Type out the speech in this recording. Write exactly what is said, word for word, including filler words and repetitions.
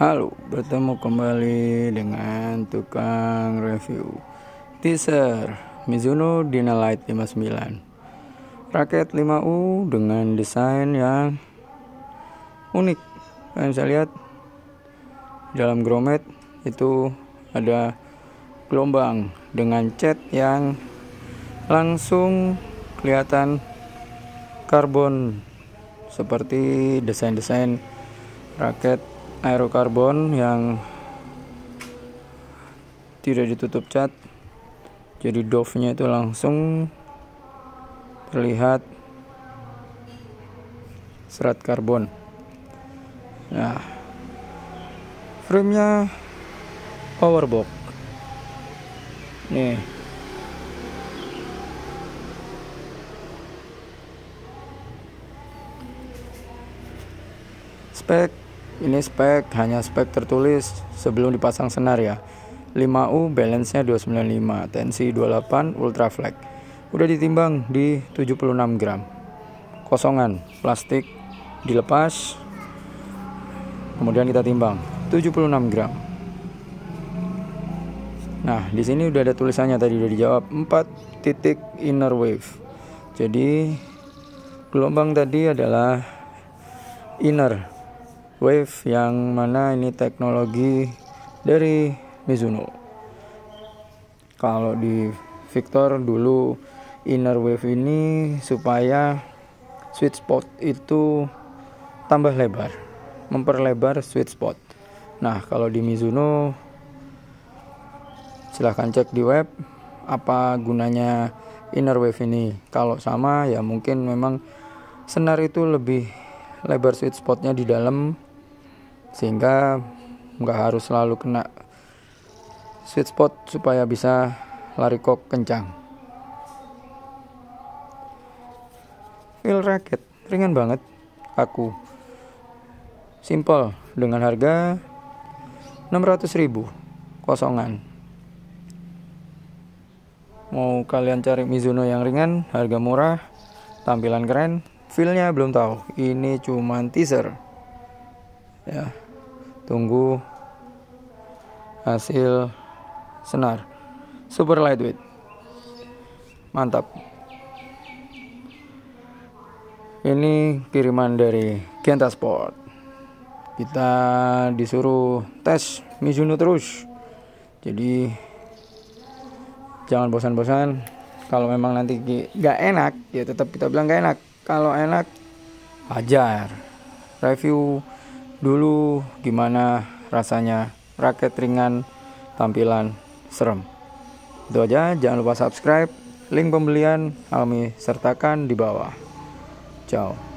Halo, bertemu kembali dengan tukang review teaser Mizuno Dynalite lima puluh sembilan, raket lima U dengan desain yang unik. Kalian bisa lihat dalam grommet itu ada gelombang dengan cat yang langsung kelihatan karbon, seperti desain-desain raket aerokarbon yang tidak ditutup cat. Jadi dove-nya itu langsung terlihat serat karbon. Nah, frame-nya power box. Nih. Spek, ini spek hanya spek tertulis sebelum dipasang senar ya. lima U balance-nya dua sembilan lima, tensi dua puluh delapan, ultra flag. Udah ditimbang di tujuh puluh enam gram. Kosongan, plastik dilepas. Kemudian kita timbang tujuh puluh enam gram. Nah, di sini udah ada tulisannya, tadi udah dijawab, empat titik inner wave. Jadi gelombang tadi adalah inner wave, yang mana ini teknologi dari Mizuno. Kalau di Victor dulu inner wave ini supaya sweet spot itu tambah lebar, memperlebar sweet spot. Nah, kalau di Mizuno silahkan cek di web apa gunanya inner wave ini. Kalau sama ya mungkin memang senar itu lebih lebar sweet spotnya di dalam, sehingga nggak harus selalu kena sweet spot supaya bisa lari kok kencang. Feel raket ringan banget, kaku, simple, dengan harga enam ratus ribu kosongan. Mau kalian cari Mizuno yang ringan, harga murah, tampilan keren, feel-nya belum tahu. Ini cuman teaser ya. Tunggu hasil senar. Super lightweight, mantap. Ini kiriman dari Genta Sport. Kita disuruh tes Mizuno terus, jadi jangan bosan-bosan. Kalau memang nanti gak enak, ya tetap kita bilang gak enak. Kalau enak, ajar. Review dulu gimana rasanya raket ringan, tampilan serem. Itu aja, jangan lupa subscribe. Link pembelian Almi sertakan di bawah. Ciao.